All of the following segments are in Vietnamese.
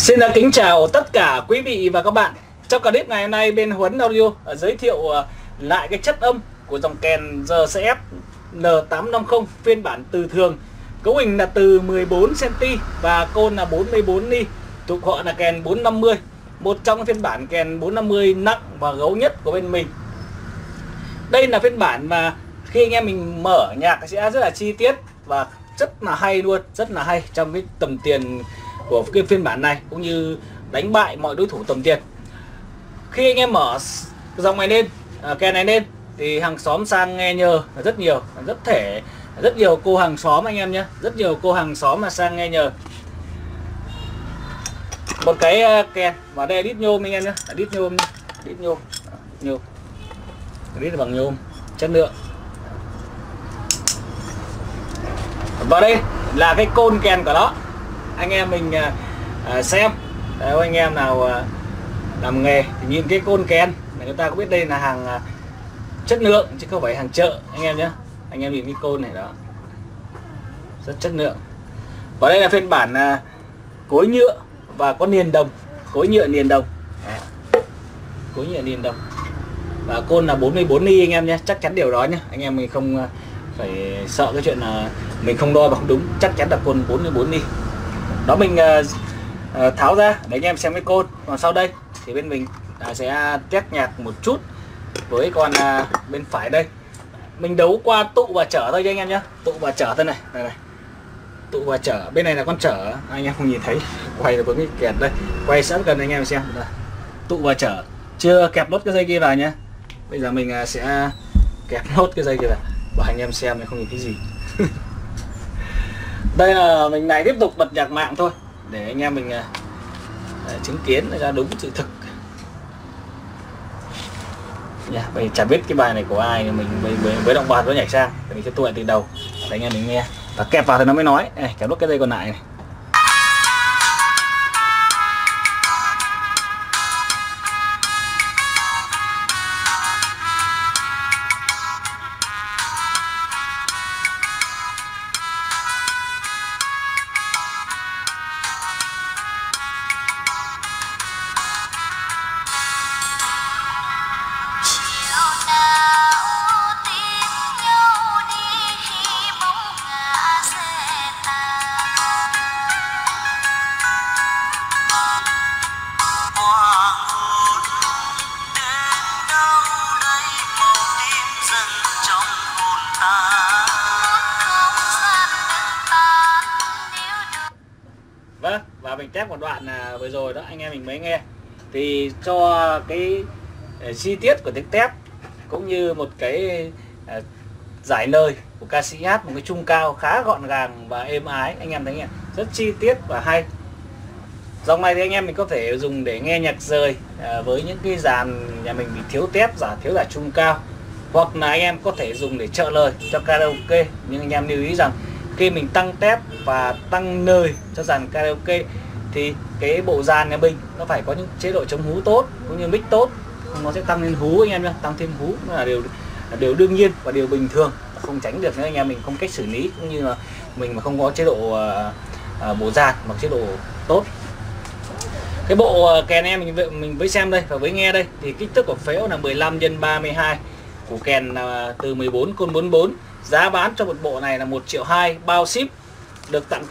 Xin kính chào tất cả quý vị và các bạn. Trong clip ngày hôm nay bên Huấn Audio giới thiệu lại cái chất âm của dòng kèn RCF N850 phiên bản từ thường. Cấu hình là từ 14cm và côn là 44 ni, thuộc họ là kèn 450. Một trong những phiên bản kèn 450 nặng và gấu nhất của bên mình. Đây là phiên bản mà khi anh em mình mở nhạc sẽ rất là chi tiết và rất là hay luôn, rất là hay trong cái tầm tiền của cái phiên bản này, cũng như đánh bại mọi đối thủ tầm tiền. Khi anh em mở dòng này lên, kèn này lên thì hàng xóm sang nghe nhờ rất nhiều, rất nhiều cô hàng xóm anh em nhé, rất nhiều cô hàng xóm mà sang nghe nhờ. Một cái kèn và đây là đít nhôm anh em nhé, đít nhôm, đít bằng nhôm chất lượng. Và đây là cái côn kèn của nó. Anh em mình xem. Nếu anh em nào làm nghề thì nhìn cái côn kèn này, người ta cũng biết đây là hàng chất lượng chứ không phải hàng chợ anh em nhé. Anh em nhìn cái côn này đó, rất chất lượng. Và đây là phiên bản cối nhựa và có niền đồng, cối nhựa niền đồng, cối nhựa niền đồng. Và côn là 44 ni anh em nhé, chắc chắn điều đó nhé. Anh em mình không phải sợ cái chuyện là mình không đo và không đúng, chắc chắn là côn 44 ni. Đó, mình tháo ra để anh em xem cái côn. Còn sau đây thì bên mình sẽ test nhạc một chút với con bên phải đây. Mình đấu qua tụ và trở thôi cho anh em nhé, tụ và trở thôi này, này. Tụ và trở, bên này là con trở, anh em không nhìn thấy, quay được với cái kèn đây, quay sẵn gần anh em xem. Đây. Tụ và trở, chưa kẹp nốt cái dây kia vào nhé. Bây giờ mình sẽ kẹp nốt cái dây kia vào, bảo anh em xem này không nhìn thấy gì. Đây là mình này tiếp tục bật nhạc mạng thôi để anh em mình chứng kiến ra đúng sự thực. Mình chả biết cái bài này của ai, mình với động bạt nó nhảy sang thì mình sẽ tua lại từ đầu để anh em mình nghe và kẹp vào thì nó mới nói. Này, kẹp nốt cái dây còn lại này. Vâng, và mình test một đoạn vừa rồi đó anh em mình mới nghe thì cho cái chi tiết của tiếng tép cũng như một cái giải lời của ca sĩ hát một cái trung cao khá gọn gàng và êm ái, anh em thấy nhỉ, rất chi tiết và hay. Dòng này thì anh em mình có thể dùng để nghe nhạc rời với những cái dàn nhà mình bị thiếu tép, thiếu giải trung cao, hoặc là anh em có thể dùng để trợ lời cho karaoke. Nhưng anh em lưu ý rằng khi mình tăng tép và tăng lời cho dàn karaoke thì cái bộ dàn nhà mình nó phải có những chế độ chống hú tốt cũng như mic tốt, nó sẽ tăng lên hú anh em nhé, tăng thêm hú là điều đương nhiên và điều bình thường, không tránh được nếu anh em mình không cách xử lý, cũng như là mình mà không có chế độ bộ dàn hoặc chế độ tốt. Cái bộ kèn em mình với xem đây và với nghe đây thì kích thước của phễu là 15x32, của kèn từ 14 côn 44. Giá bán cho một bộ này là 1,2 triệu, bao ship, được tặng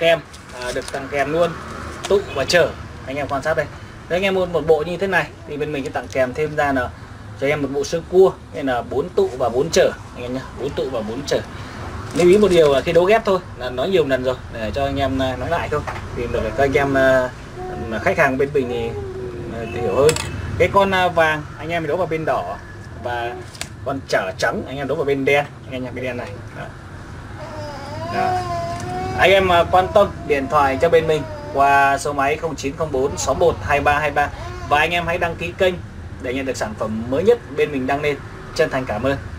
kèm luôn tụ và trở. Anh em quan sát đây. Nếu anh em mua một bộ như thế này thì bên mình sẽ tặng kèm thêm ra là cho em một bộ sơ cua, nên là 4 tụ và 4 trở anh em nhé, 4 tụ và 4 trở. Lưu ý một điều là khi đấu ghép thôi, là nói nhiều lần rồi để cho anh em nói lại thôi thì được các anh em khách hàng bên mình thì hiểu hơn. Cái con vàng anh em đấu vào bên đỏ và con trở trắng anh em đấu vào bên đen, anh em nhặt bên đen này. Đó. Anh em quan tâm điện thoại cho bên mình qua số máy 0904 61 2323 và anh em hãy đăng ký kênh để nhận được sản phẩm mới nhất bên mình đăng lên. Chân thành cảm ơn.